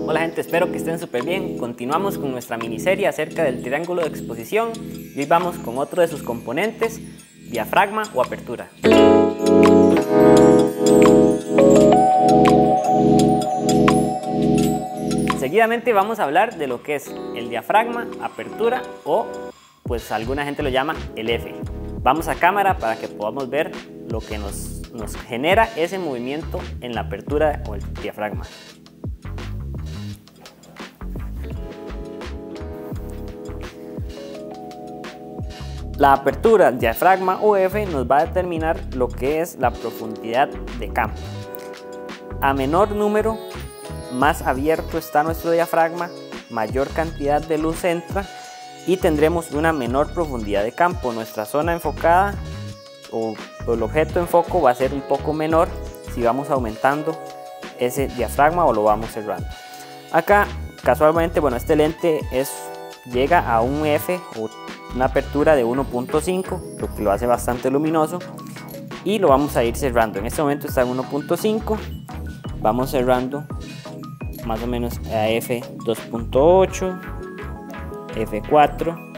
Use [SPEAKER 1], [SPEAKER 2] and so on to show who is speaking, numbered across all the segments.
[SPEAKER 1] Hola gente, espero que estén súper bien. Continuamos con nuestra miniserie acerca del triángulo de exposición y hoy vamos con otro de sus componentes, diafragma o apertura. Seguidamente vamos a hablar de lo que es el diafragma, apertura o pues alguna gente lo llama el F. Vamos a cámara para que podamos ver lo que nos genera ese movimiento en la apertura o el diafragma. La apertura, diafragma o F nos va a determinar lo que es la profundidad de campo. A menor número, más abierto está nuestro diafragma, mayor cantidad de luz entra y tendremos una menor profundidad de campo. Nuestra zona enfocada o el objeto en foco va a ser un poco menor si vamos aumentando ese diafragma o lo vamos cerrando. Acá casualmente, bueno, este lente llega a un F o una apertura de 1.5, lo que lo hace bastante luminoso y lo vamos a ir cerrando. En este momento está en 1.5, vamos cerrando más o menos a F2.8, F4,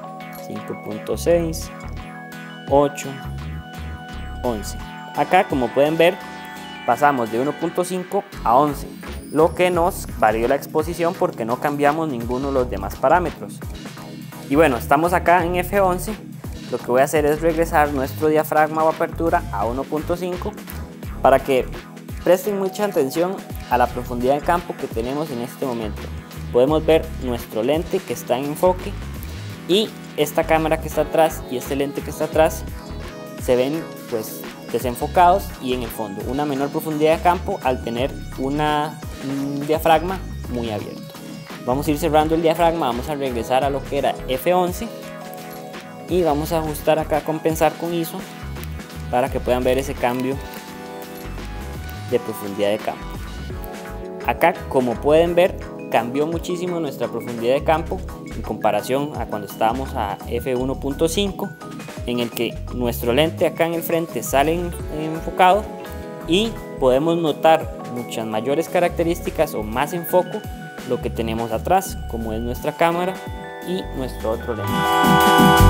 [SPEAKER 1] 5.6, 8, 11. Acá, como pueden ver, pasamos de 1.5 a 11, lo que nos varió la exposición porque no cambiamos ninguno de los demás parámetros. Y bueno, estamos acá en F11, lo que voy a hacer es regresar nuestro diafragma o apertura a 1.5 para que presten mucha atención a la profundidad de campo que tenemos en este momento. Podemos ver nuestro lente que está en enfoque y esta cámara que está atrás y este lente que está atrás se ven pues desenfocados y en el fondo una menor profundidad de campo al tener un diafragma muy abierto. Vamos a ir cerrando el diafragma, vamos a regresar a lo que era F11 y vamos a ajustar acá, compensar con ISO para que puedan ver ese cambio de profundidad de campo. Acá, como pueden ver, cambió muchísimo nuestra profundidad de campo en comparación a cuando estábamos a F1.5, en el que nuestro lente acá en el frente sale enfocado y podemos notar muchas mayores características o más en foco lo que tenemos atrás, como es nuestra cámara y nuestro otro lente.